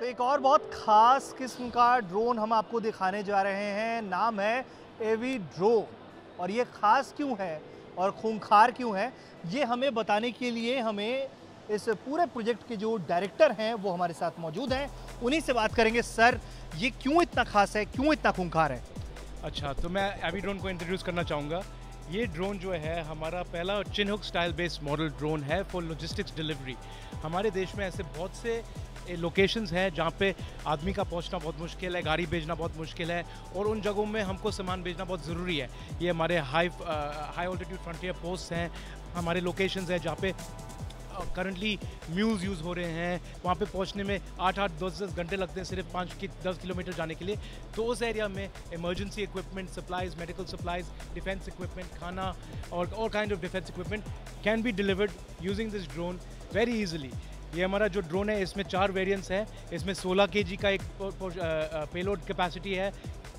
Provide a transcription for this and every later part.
एक और बहुत ख़ास किस्म का ड्रोन हम आपको दिखाने जा रहे हैं। नाम है एवी ड्रोन। और ये ख़ास क्यों है और खूंखार क्यों है, ये हमें बताने के लिए हमें इस पूरे प्रोजेक्ट के जो डायरेक्टर हैं वो हमारे साथ मौजूद हैं। उन्हीं से बात करेंगे। सर, ये क्यों इतना ख़ास है, क्यों इतना खूंखार है? अच्छा, तो मैं एवी ड्रोन को इंट्रोड्यूस करना चाहूँगा। ये ड्रोन जो है हमारा पहला Chinook style based model drone है फॉर लॉजिस्टिक्स डिलीवरी। हमारे देश में ऐसे बहुत से लोकेशंस हैं जहाँ पे आदमी का पहुँचना बहुत मुश्किल है, गाड़ी भेजना बहुत मुश्किल है, और उन जगहों में हमको सामान भेजना बहुत ज़रूरी है। ये हमारे हाई ऑल्टीट्यूड फ्रंटियर पोस्ट हैं, हमारे लोकेशंस हैं जहाँ पे करंटली म्यूज़ यूज़ हो रहे हैं। वहाँ पे पहुँचने में 8-8 10-10 घंटे लगते हैं सिर्फ 5-10 किलोमीटर जाने के लिए। तो उस एरिया में emergency equipment, supplies, medical supplies, defence equipment, खाना और all kind of defence equipment can be delivered using this drone very easily. ये हमारा जो ड्रोन है इसमें 4 वेरिएंट्स हैं। इसमें 16 kg का एक पेलोड कैपेसिटी है,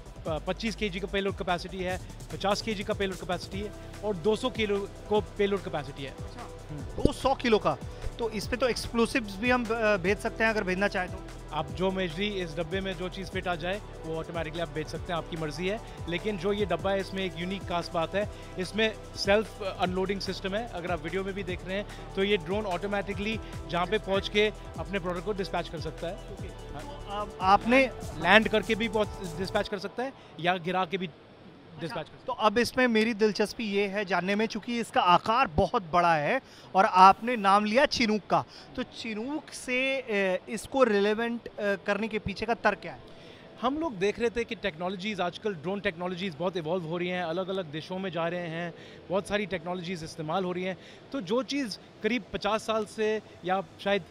25 kg का पेलोड कैपेसिटी है, 50 kg का पेलोड कैपेसिटी है और 200 किलो को पेलोड कैपेसिटी है। 200 किलो का। तो इस पे तो एक्सप्लोसिव्स भी हम भेज सकते हैं अगर भेजना चाहें तो? आप जो मेजरी इस डब्बे में जो चीज़ फिट आ जाए वो ऑटोमेटिकली आप बेच सकते हैं, आपकी मर्ज़ी है। लेकिन जो ये डब्बा है इसमें एक यूनिक खास बात है, इसमें सेल्फ अनलोडिंग सिस्टम है। अगर आप वीडियो में भी देख रहे हैं तो ये ड्रोन ऑटोमेटिकली जहाँ पे पहुँच के अपने प्रोडक्ट को डिस्पैच कर सकता है। आपने लैंड करके भी डिस्पैच कर सकता है या गिरा के भी डिस्पैच कर सकता है। तो अब इसमें मेरी दिलचस्पी ये है जानने में, चूंकि इसका आकार बहुत बड़ा है और आपने नाम लिया चिनूक का, तो चिनूक से इसको रिलेवेंट करने के पीछे का तर्क क्या है? हम लोग देख रहे थे कि टेक्नोलॉजीज़ आजकल ड्रोन टेक्नोलॉजीज़ बहुत इवॉल्व हो रही हैं, अलग अलग देशों में जा रहे हैं, बहुत सारी टेक्नोलॉजीज़ इस्तेमाल हो रही हैं। तो जो चीज़ करीब 50 साल से या शायद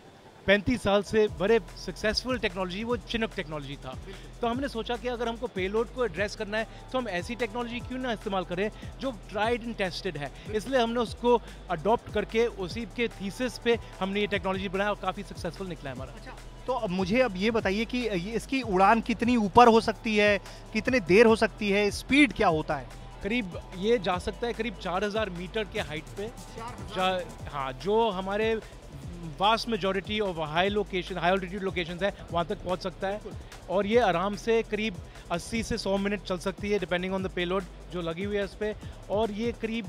35 साल से बड़े सक्सेसफुल टेक्नोलॉजी, वो चिनूक टेक्नोलॉजी था। तो हमने सोचा कि अगर हमको पेलोड को एड्रेस करना है तो हम ऐसी टेक्नोलॉजी क्यों ना इस्तेमाल करें जो ट्राइड एंड टेस्टेड है। इसलिए हमने उसको अडॉप्ट करके उसी के थीसिस पे हमने ये टेक्नोलॉजी बनाया और काफ़ी सक्सेसफुल निकला है हमारा। तो अब मुझे अब ये बताइए कि इसकी उड़ान कितनी ऊपर हो सकती है, कितने देर हो सकती है, स्पीड क्या होता है? करीब ये जा सकता है करीब 4000 मीटर के हाइट पे। हाँ, जो हमारे vast majority of high altitude locations है वहाँ तक पहुँच सकता है। और ये आराम से करीब 80 से 100 मिनट चल सकती है डिपेंडिंग ऑन द पेलोड जो लगी हुई है इस पर। और ये करीब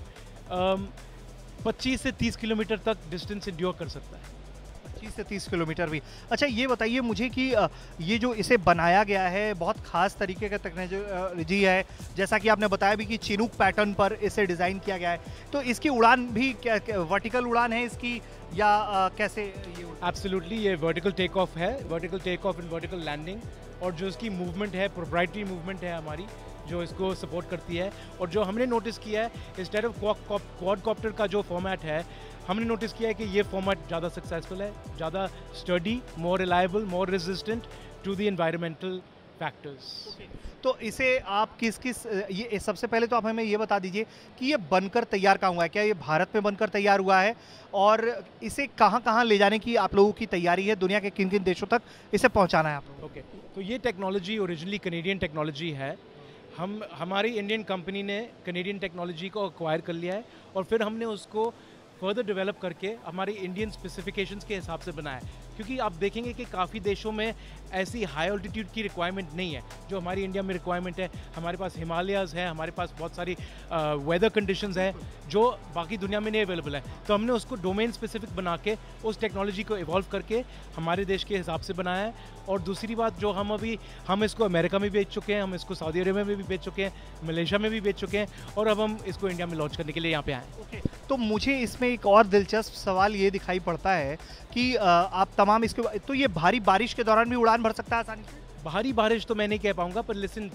25 से 30 किलोमीटर तक डिस्टेंस इंड्योर कर सकता है। 25 से 30 किलोमीटर भी। अच्छा, ये बताइए मुझे कि ये जो इसे बनाया गया है बहुत ख़ास तरीके का टेक्नोलॉजी है, जैसा कि आपने बताया भी कि चिनूक पैटर्न पर इसे डिज़ाइन किया गया है। तो इसकी उड़ान भी क्या वर्टिकल उड़ान है इसकी या कैसे ये? एब्सोल्युटली, ये वर्टिकल टेक ऑफ है, vertical take off and vertical landing. और जो इसकी मूवमेंट है, प्रोप्राइटरी मूवमेंट है हमारी, जो इसको सपोर्ट करती है। और जो हमने नोटिस किया है इंस्टेड ऑफ क्वाडकॉप्टर का जो फॉर्मेट है, हमने नोटिस किया है कि ये फॉर्मेट ज़्यादा सक्सेसफुल है, ज़्यादा sturdy, more reliable, more resistant to the environmental factors. तो इसे आप ये सबसे पहले तो आप हमें ये बता दीजिए कि ये बनकर तैयार कहाँ हुआ है? क्या ये भारत में बनकर तैयार हुआ है और इसे कहाँ कहाँ ले जाने की आप लोगों की तैयारी है? दुनिया के किन किन देशों तक इसे पहुँचाना है आप लोगों? ओके, तो ये टेक्नोलॉजी ओरिजिनली कनेडियन टेक्नोलॉजी है। हमारी इंडियन कंपनी ने कनेडियन टेक्नोलॉजी को एक्वायर कर लिया है और फिर हमने उसको फर्दर डेवलप करके हमारी इंडियन स्पेसिफिकेशंस के हिसाब से बनाया है। क्योंकि आप देखेंगे कि काफ़ी देशों में ऐसी हाई ऑल्टीट्यूड की रिक्वायरमेंट नहीं है जो हमारी इंडिया में रिक्वायरमेंट है। हमारे पास हिमालयाज़ है, हमारे पास बहुत सारी वेदर कंडीशंस हैं जो बाकी दुनिया में नहीं अवेलेबल है। तो हमने उसको डोमेन स्पेसिफिक बना के उस टेक्नोलॉजी को इवॉल्व करके हमारे देश के हिसाब से बनाया है। और दूसरी बात, जो हम इसको अमेरिका में बेच चुके हैं, हम इसको सऊदी अरेबिया में भी बेच चुके हैं, मलेशिया में भी बेच चुके हैं, और अब हम इसको इंडिया में लॉन्च करने के लिए यहाँ पे आए हैं। तो मुझे इसमें एक और दिलचस्प सवाल ये दिखाई पड़ता है कि आप तमाम इसके, तो ये भारी बारिश के दौरान भी उड़ान भर सकता है आसानी से? भारी बारिश तो मैं नहीं कह पाऊंगा, पर लेकिन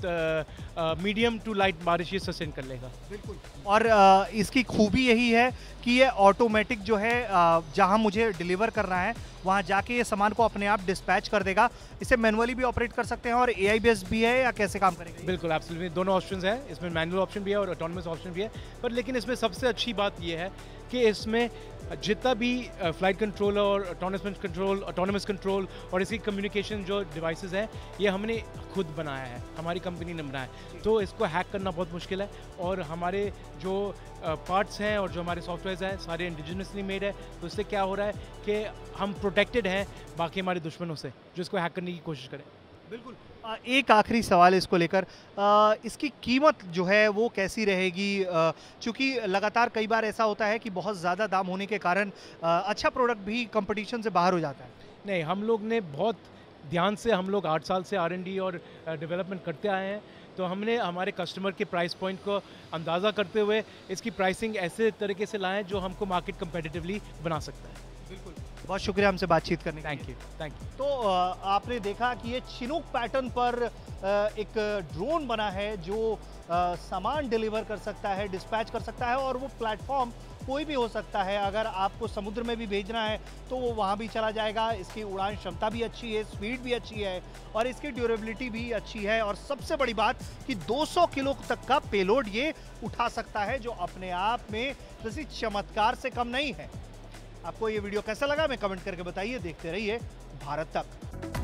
मीडियम टू लाइट बारिश ये सस्टेन कर लेगा। बिल्कुल। और इसकी खूबी यही है कि ये ऑटोमेटिक जो है जहां मुझे डिलीवर करना है वहां जाके ये सामान को अपने आप डिस्पैच कर देगा। इसे मैनुअली भी ऑपरेट कर सकते हैं और एआई बेस्ड भी है, या कैसे काम करेगा? बिल्कुल, एब्सोल्युटली, दोनों ऑप्शंस हैं इसमें, मैनुअल ऑप्शन भी है और ऑटोनोमस ऑप्शन भी है। पर लेकिन इसमें सबसे अच्छी बात ये है कि इसमें जितना भी फ्लाइट कंट्रोल और ऑटोनमस कंट्रोल और इसकी कम्युनिकेशन जो डिवाइसेस हैं, ये हमने खुद बनाया है, हमारी कंपनी ने बनाया है। तो इसको हैक करना बहुत मुश्किल है और हमारे जो पार्ट्स हैं और जो हमारे सॉफ्टवेयर हैं सारे इंडिजिनसली मेड है। तो इससे क्या हो रहा है कि हम प्रोटेक्टेड हैं बाकी हमारे दुश्मनों से जो इसको हैक करने की कोशिश करें। बिल्कुल। एक आखिरी सवाल इसको लेकर, इसकी कीमत जो है वो कैसी रहेगी? चूँकि लगातार कई बार ऐसा होता है कि बहुत ज़्यादा दाम होने के कारण अच्छा प्रोडक्ट भी कंपटीशन से बाहर हो जाता है। नहीं, हम लोग ने बहुत ध्यान से, हम लोग 8 साल से R&D और डेवलपमेंट करते आए हैं। तो हमने हमारे कस्टमर के प्राइस पॉइंट को अंदाज़ा करते हुए इसकी प्राइसिंग ऐसे तरीके से लाएँ जो हमको मार्केट कंपेटिटिवली बना सकता है। बिल्कुल, बहुत शुक्रिया हमसे बातचीत करने के लिए। Thank you. तो आपने देखा कि ये चिनूक पैटर्न पर एक ड्रोन बना है जो सामान डिलीवर कर सकता है, डिस्पैच कर सकता है, और वो प्लेटफॉर्म कोई भी हो सकता है। अगर आपको समुद्र में भी भेजना है तो वो वहाँ भी चला जाएगा। इसकी उड़ान क्षमता भी अच्छी है, स्पीड भी अच्छी है और इसकी ड्यूरेबिलिटी भी अच्छी है, और सबसे बड़ी बात कि 200 किलो तक का पेलोड ये उठा सकता है, जो अपने आप में किसी चमत्कार से कम नहीं है। आपको ये वीडियो कैसा लगा हमें कमेंट करके बताइए। देखते रहिए भारत तक।